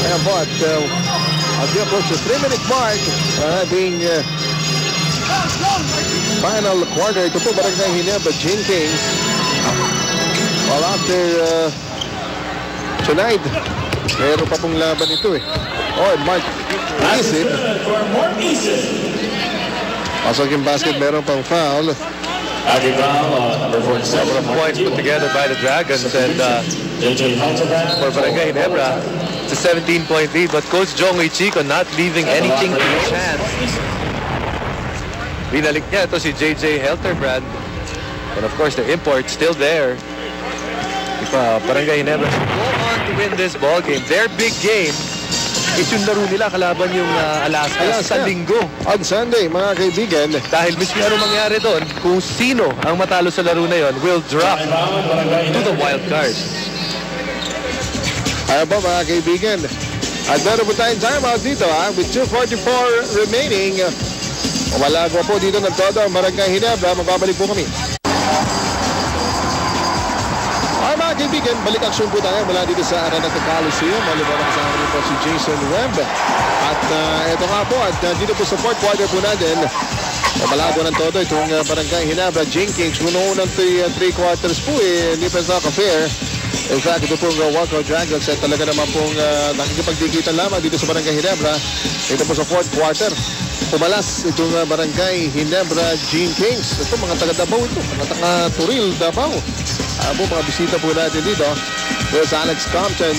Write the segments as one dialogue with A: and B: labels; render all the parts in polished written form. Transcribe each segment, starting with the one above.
A: Ayan po at as we approach the 3-minute mark, having final quarter. Ito po Barangay Ginebra, Gene Kings. Well, after tonight, meron pa pong laban ito eh. Oh, Mark Isip. Pasok yung basket, meron pang foul.
B: Number 47. Points put together by the Dragons, and for Barangay Ginebra, it's a 17-point lead, but Coach Jongoy Chico not leaving anything to chance. Binalik niya ito si JJ Helterbrand, and of course the import still there. Barangay Ginebra go on to win this ball game. Their big game is yung laro nila kalaban yung Alaska sa linggo.
A: On Sunday, mga kaibigan.
B: Dahil mismo ano mangyari doon, kung sino ang matalo sa laro na yon will drop to the wild card.
A: Ayan po mga kaibigan. At meron po tayong timeout dito with 2:44 remaining. Malagwa po dito ng todo ang Barangay Ginebra. Magbabalik po kami. Mga kaibigan, balik aksyon po tayo mula dito sa Araneta Coliseum. Malibang kasama rin po si Jason Webb. At ito nga po, at dito po sa fourth quarter po natin, malago ng todo itong Barangay Ginebra. Gene Kings, unang 3 quarters po hindi pa ka-fair. In fact, ito pong Waco Dragons at talaga naman pong nakikipagdikitan lamang dito sa Barangay Ginebra. Ito po sa fourth quarter. Pumalas itong Barangay Ginebra Gene Kings. Ito mga taga-Davao ito, mga taga-Turil, Davao. Mga bisita po natin dito. There's Alex Compton.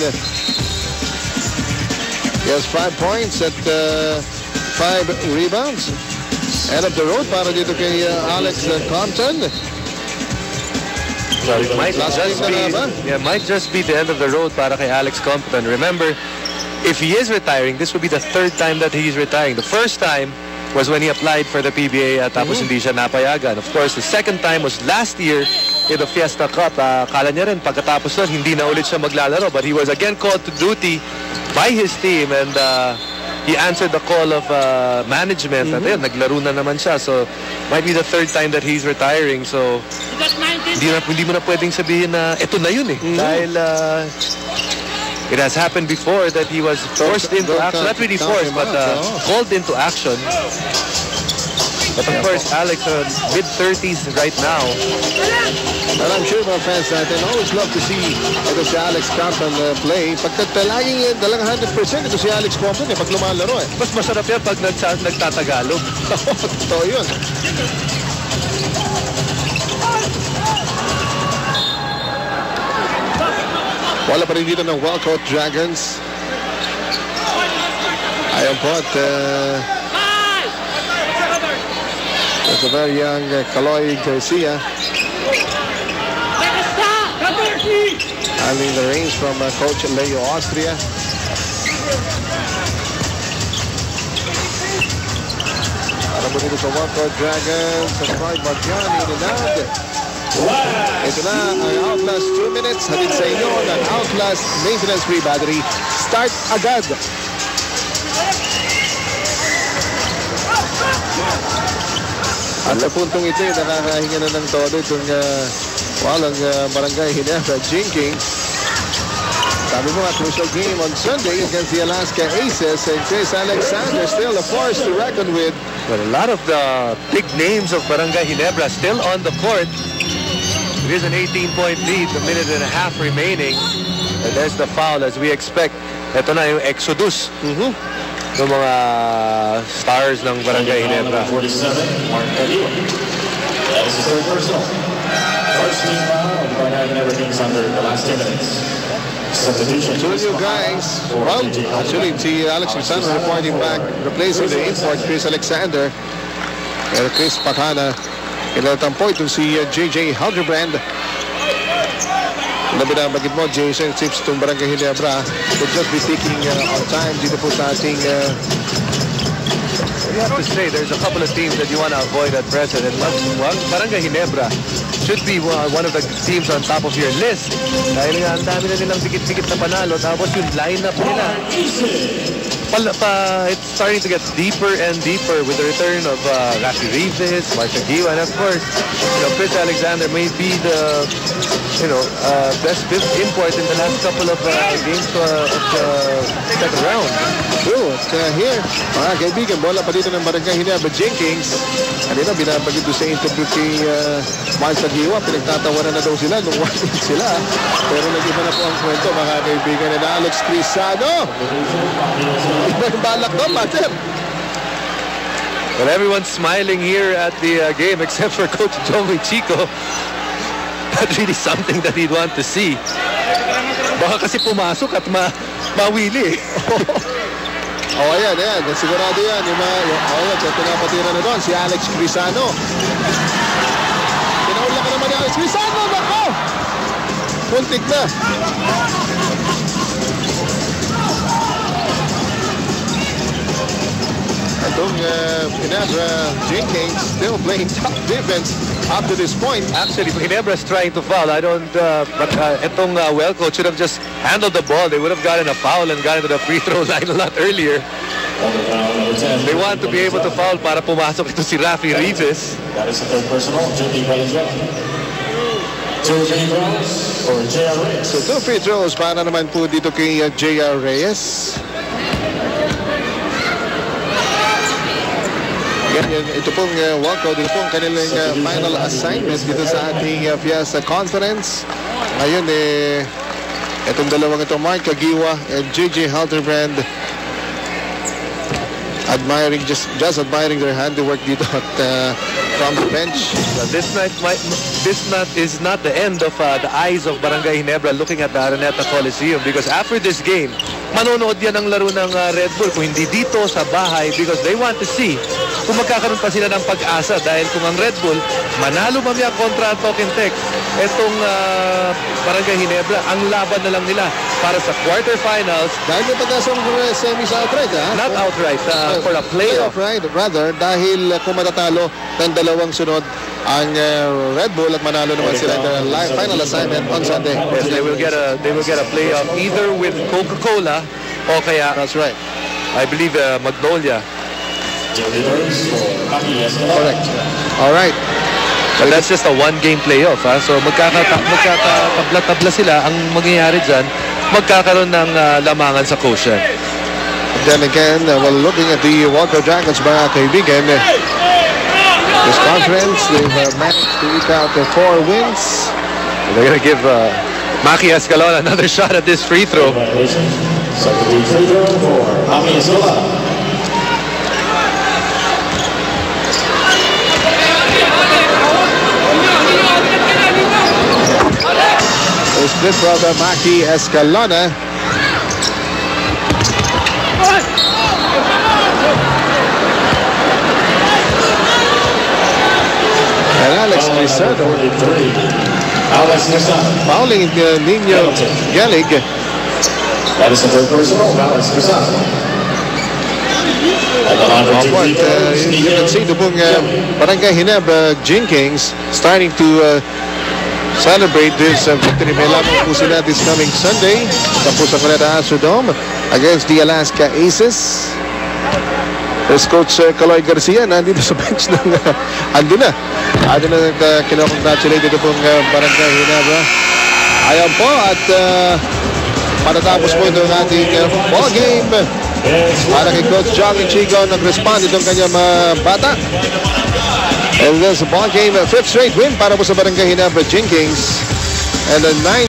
A: He has 5 points at 5 rebounds. End of the road para dito kay Alex Compton.
B: Well, it might just be the end of the road para kay Alex Compton. Remember, if he is retiring, this will be the 3rd time that he is retiring. The first time was when he applied for the PBA tapos hindi siya napayagan. Of course, the second time was last year in the Fiesta Cup. Kala niya rin pagkatapos nun, hindi na ulit siya maglalaro. But he was again called to duty by his team, and he answered the call of management. At yun, naglaro na naman siya. So, might be the 3rd time that he's retiring. So, hindi mo na pwedeng sabihin na ito na yun eh. Dahil it has happened before that he was forced into action. Not really forced, but called into action. But of course, Alex, mid-30s right now.
A: And I'm sure mga fans natin always love to see ito si Alex Compton play. Pagkat laging talagang 100% ito si Alex Compton pag lumalaro eh.
B: Mas masarap yan pag nagtatagalog.
A: Totoo yun. Wala pa rin dito ng Walcott Dragons. Ayan po at there's a very young Kaloy Garcia handling the reins from Coach Leo Austria. Para po dito sa Walcott Dragons sa Roy Bargiani inunad. Ito na ang Outlast 2 minutes. Hatid sa inyo ng Outlast Maintenance Free Battery. Start agad. At sa puntong ito, nakakahinga na ng todo itong walang Barangay Ginebra Gene Kings. Sabi mo nga, crucial game on Sunday against the Alaska Aces, and Chris Alexander still a force to reckon with.
B: But a lot of the big names of Barangay Ginebra still on the court. It is an 18-point lead, a minute and a half remaining. And there's the foul as we expect. Ito na yung exodus ng mga stars ng Barangay Ginebra.
C: 47, Mark Padilla. That is his third personal. First team foul, and Barangay Ginebra Kings under the last 10 minutes. Substitution.
A: Two new guys. Well, actually, si Alex Alexander reporting back, replacing the import Chris Alexander. Pero Chris Pacana, kinalatampo itong si JJ Helderbrand. Labi na bagid mo, Jason, tips itong Barangay Ginebra will just be taking on time dito po sa ating
B: You have to say, there's a couple of teams that you want to avoid at present. And Barangay Ginebra should be one of the teams on top of your list. Dahil nga, ang dami na nilang dikit-dikit na panalo. Tapos yung lineup nila, it's starting to get deeper and deeper with the return of Rafi Rivas, Mark Aguiwa, and of course, Chris Alexander may be the best fifth import in the last couple of games of the second round.
A: True. At here, mga kaibigan, bola pa dito ng Barangay Ginebra Jenkins. Kanina, binabagid doon sa interview kay Mark Aguiwa. Pinagtatawanan na daw sila nung 1-8 sila. Pero nag-iba na po ang kwento, mga kaibigan, na Alex Crisano. Ibang balak doon, Mater.
B: Well, everyone's smiling here at the game except for Coach Joey Chico. Not really something that he'd want to see.
A: Baka kasi pumasok at mawili. Ayan. Sigurado yan. Ito pinapatira na doon, si Alex Crisano. Pinaula ka naman ni Alex Crisano. Bako! Puntik na. Itong Ginebra Jenkins still playing top defense up to this point.
B: Actually, Ginebra's trying to foul. But itong Welco should have just handled the ball. They would have gotten a foul and gotten to the free throw line a lot earlier. They want to be able to foul para pumasok ito si Rafi Rivas.
C: That is the third personal. Jimmy Reyes. Two free throws for J.R. Reyes.
A: So 2 free throws para naman po dito kay J.R. Reyes. Ito pong walkout, ito pong kanilang final assignment dito sa ating Fiesta Conference. Ngayon itong dalawang ito, Mark Aguiwa and J.J. Halterbrand, just admiring their handiwork dito at from the bench.
B: This is not the end of the eyes of Barangay Ginebra looking at the Araneta Coliseum, because after this game, manonood yan ang laro ng Red Bull kung hindi dito sa bahay, because they want to see kung magkakaroon pa sila ng pag-asa, dahil kung ang Red Bull manalo mamaya kontra Token Tech, itong Barangay Ginebra, ang laban na lang nila para sa quarterfinals.
A: Dahil may pag-asa ng semis outright,
B: Not outright, for a playoff.
A: Rather, dahil kung matatalo ng dalawang sunod ang Red Bull at manalo naman sila in their final assignment on Sunday.
B: Yes, they will get a playoff either with Coca-Cola o kaya,
A: that's right,
B: I believe Magnolia.
A: Correct. All right.
B: But that's just a one-game playoff, so magkakatabla-tabla sila. Ang mangyayari dyan, magkakaroon ng lamangan sa quotient.
A: Then again, while looking at the Walker Dragons, mga kaibigan, this conference, they've managed to eke out 4 wins.
B: They're going to give Maki Escalon another shot at this free throw.
C: Second free throw for Maki Escalon.
A: It's good brother Maki Escalona. And Alex Crisano. Fouling Nino Gelig.
C: That is the third personal, Alex Crisano.
A: You can see the Barangay Ginebra Jenkins starting to celebrate this victory. May lamang po sila this coming Sunday tapos sa Canada Astrodome against the Alaska Aces. There's Coach Caloy Garcia nandito sa bench ng andun na kinocongratulate ito pong Barangay Ginebra. Ayan po at patatapos po ito ng ating ball game para kay Coach Joey Chico. Nag-respond itong kanyang bata. And there's a ball game, 5th straight win para po sa Barangay Ginebra Jenkins. And a 9